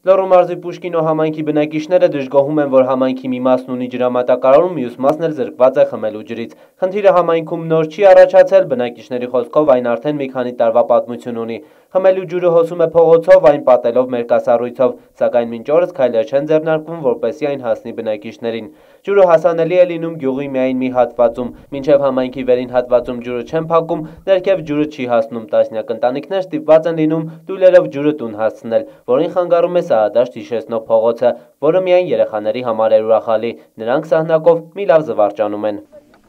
Լոռու մարզի Պուշկինո համայնքի բնակիչները դժգոհում են, որ համայնքի մի մասն ունի ջրամատակարարում, մյուս մասն էլ զրկված է խմելու ջրից։ Խնդիրը համայնքում նոր չի առաջացել, բնակիչների խոսքով այն արդեն մի քանի տարվա պատմություն ունի։ Խմելու ջուրը հոսում է փողոցով, այն պատելով մերկասառույցով, սակայն մինչ օրս քայլեր չեն ձեռնարկվում, որպեսզի այն հասնի բնակիչներին։ Ջուրը հասանելի է լինում գյուղի միայն մի հատվածում, մինչև համայնքի վերին հատվածում ջուրը չեն փակում, ներքև ջուրը չի հասնում, տասնյակ ընտանիքներ ստիպված են լինում դույլերով ջուրը տուն հասցնել, որին խանգարում է սահադաշտ հիշեցնող փողոցը, որը միայն երեխաների համար էր ուրախալի, նրանք սահնակով մի լավ զվարճանում են։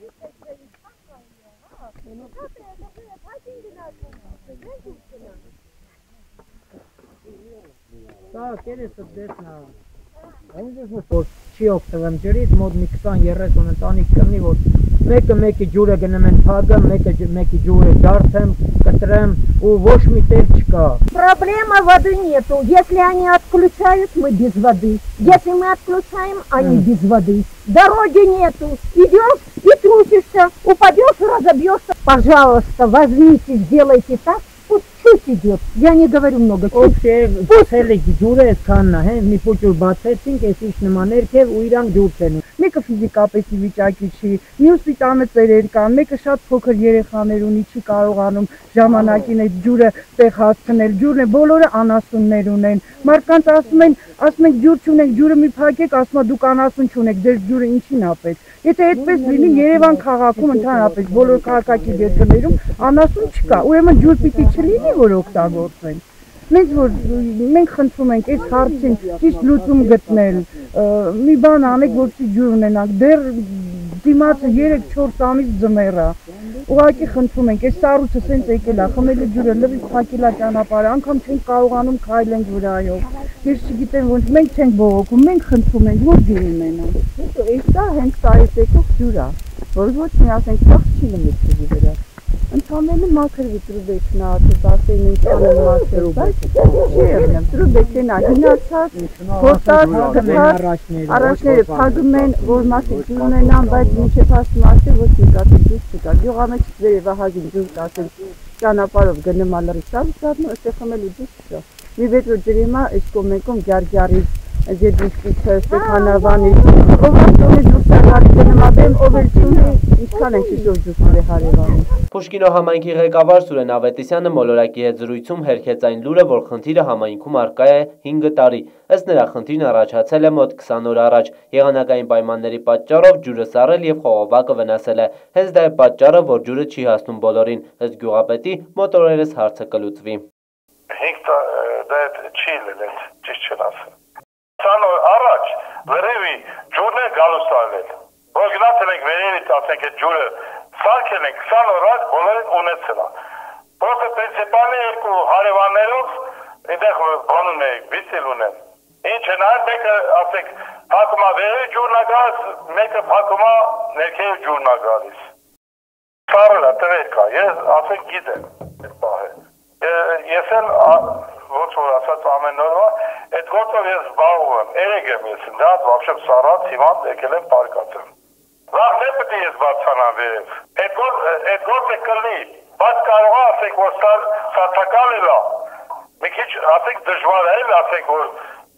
Չի օգտվում ջրից, մոտ մի 20-30 ընտանիք կլինի, որ մեկը ջուրը գնում են փագը, մեկի ջուրը ջարդեմ, կտրեմ ու ոչ մի տեղ չկա։ Проблема воды нету. Если они отключают, мы без воды. Если мы отключаем, они без воды. Дороги нету. Идешь и трусишься, упадешь и разобьешься. Пожалуйста, возьмите, сделайте так. Пусть чуть идет. Я не говорю много. Մեկը ֆիզիկապես վիճակի չի, մյուս տանը ծերեր կան, մեկը շատ փոքր երեխաներ ունի, չի կարողանում ժամանակին այդ ջուրը տեղ հասցնել, ջուրն է, բոլորը անասուններ ունեն, մարդկանց ասում են ջուր չունենք, ջուրը մի փակեք, ասում են դուք անասուն չունեք, ձեր ջուրը ինչին ապեց։ Եթե այդպես լինի Երևան քաղաքում ընդհանրապես բոլոր քաղաքակիր երկրներում անասուն չկա, ուրեմն ջուր պիտի չլինի, որ օգտագործեն։ Մենք խնդրում ենք այս հարցին ճիշտ լուծում գտնել, մի բան անեք, որպեսզի ջուր ունենանք, դեռ դիմացը 3-4 ամիս ձմեռ է, ուղղակի խնդրում ենք, այս սառույցը սենց եկել է, խմելու ջուրը լրիվ փակել է ճանապարհը, անգամ չենք կարողանում քայլենք վրայով, ես չգիտեմ ոնց, մենք չենք բողոքում, մենք խնդրում ենք, որ ջուր ունենան։ Այս հենց տարից եկող ջուր է, որ ոչ մի ասենք ծախս չի լմի ջուրի վրա։ Ընդհանրապես մաքրվի տրուբեքնա, դասեն ինքան մաքրու, բայց չի եղնեմ, տրուբեքնա, հինացած, հոտած, առաջները փակում են, որ մասը ջուր ունենան, բայց մինչև հասնում ասել, ոչ մի կասել ջուր չկա, գյուղամեջ վերևահագին ջուր կասել, ճանապարհով գնում ալրի սարդնում, այստեղ խմելու ջուր չկա։ Մի վեճ ջրի հիմա այս կողմեկում գյարգյարից, Ձեդուշկիցը, Ստեփանավանից, ով ասում է դուրսակարի գնմաբեմ, ով էլ չունի, ինչքան են շիշով ջուսներ է հարևանում։ Պուշկինո համայնքի ղեկավար Սուրեն Ավետիսյանը մոլորակի հետ զրույցում հերքեց այն լուրը, որ խնդիրը համայնքում առկա է 5 տարի։ Ըստ նրա խնդիրն առաջացել է մոտ 20 օր առաջ։ Եղանակային պայմանների պատճառով ջուրը սառել եւ խողովակը վնասել է։ Հենց դա է պատճառը, որ ջուրը չի հասնում բոլորին, ըստ գյուղապետի մոտ օրերս հարցը կլուծվի։ 5 դա չի լինել, ճիշտ չեն ասել։ 20 օր առաջ վերևի ջուրն է գալուս արել։ Որ գնացել ենք վերևից, ասենք այդ ջուրը սարքել ենք 20 օր առաջ բոլորին ունեցել է։ Պրոստը պրինցիպալի երկու հարևաններով այնտեղ բանում է, վիճել ունեն։ Ինչ են այն մեկը, ասենք, փակումա վերևի ջուրն է գալիս, մեկը փակումա ներքևի ջուրն է գալիս։ Սարել է, տվեր կա, ես ասենք գիտեմ այդ պահը։ Ես էլ ոնց որ ասած ամեն օրվա այդ գործով ես զբաղվում եմ, երեք եմ ես դա вообще սառած հիմա եկել եմ պարկածեմ։ Վաղ դե պետք է ես բացանամ վերև։ Այդ գործը կլինի, բայց կարող է ասենք որ սարթակալ է լա։ Մի քիչ ասենք դժվար է, ասենք որ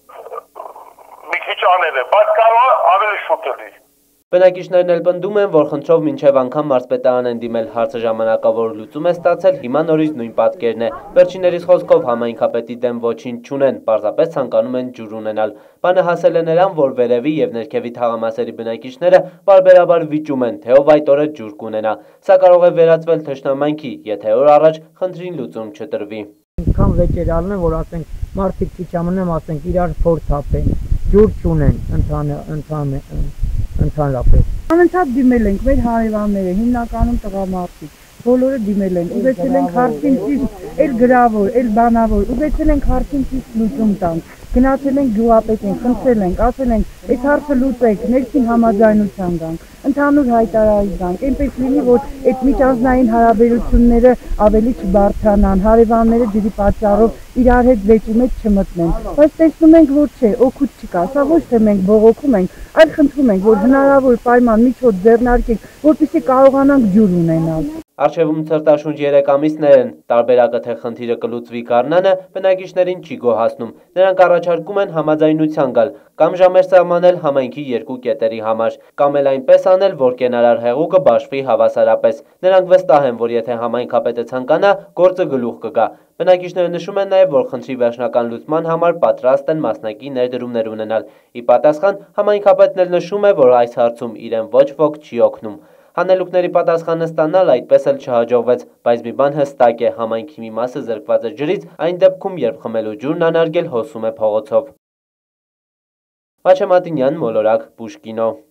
մի քիչ անել է, բայց կարող է ավելի շուտ լինի։ Բնակիչներն էլ պնդում են, որ խնդրով մինչև անգամ մարզպետարան են դիմել, հարցը ժամանակավոր լուծում է ստացել, հիմա նորից նույն պատկերն է։ Վերջիններիս խոսքով համայնքապետի դեմ ոչինչ չունեն, պարզապես ցանկանում են ջուր ունենալ։ Բանը հասել է նրան, որ վերևի եւ ներքևի թաղամասերի բնակիչները բարբերաբար վիճում են, թե ով այդ օրը ջուր կունենա։ Սա կարող է վերածվել թշնամանքի, եթե օր առաջ խնդրին լուծում չտրվի։ Ինչքան վեճեր ալնեն, որ ասենք մարդիկ քիչ ամենեմ ասենք իրար փորձ ապեն, ջուր չունեն ընդհանրապես։ Անընդհատ դիմել ենք մեր հարևանները, հիմնականում տղամարդիկ, բոլորը դիմել են, ուզեցել ենք հարցին ճիշտ, էլ գրավոր, էլ բանավոր, ուզեցել ենք հարցին ճիշտ լուծում տանք, գնացել ենք գյուղապետին, խնդրել ենք, ասել ենք, այս հարցը լուծեք, ներքին համաձայնության գանք, ընդհանուր հայտարարի գանք, այնպես լինի, որ այդ միջանձնային հարաբերությունները ավելի չբարձրանան, հարևանները ջրի պատճառով իրար հետ վեճի մեջ չմտնեն, բայց տեսնում ենք, որ չէ, օգուտ չկա, սա ոչ թե մենք բողոքում ենք, այլ խնդրում ենք, որ հնարավոր պայման միջոց ձեռնարկենք, որպեսզի կարողանանք ջուր ունենալ։ Առջևում ցրտաշունչ 3 ամիսներ են, տարբերակը թե խնդիրը կլուծվի գարնանը բնակիչներին չի գոհացնում, նրանք առաջարկում են համաձայնության գալ կամ ժամեր սահմանել համայնքի երկու կետերի համար, կամ էլ այնպես անել, որ կենարար հեղուկը բաշխվի հավասարապես։ Նրանք վստահ են, որ եթե համայնքապետը ցանկանա, գործը գլուխ կգա։ Բնակիչները նշում են նաև, որ խնդրի վերջնական լուծման համար պատրաստ են մասնակի ներդրումներ ունենալ։ Ի պատասխան համայնքապետն էլ նշում է, որ այս հարցում իրեն ոչ ոք չի օգնում։ Հանելուկների պատասխանը ստանալ այդպես էլ չհաջողվեց, բայց մի բան հստակ է, համայնքի մի մասը զրկված է ջրից, այն դեպքում, երբ խմելու ջուրն անարգել հոսում է փողոցով։ Վաչե Մատինյան, Մոլորակ, Պուշկինո։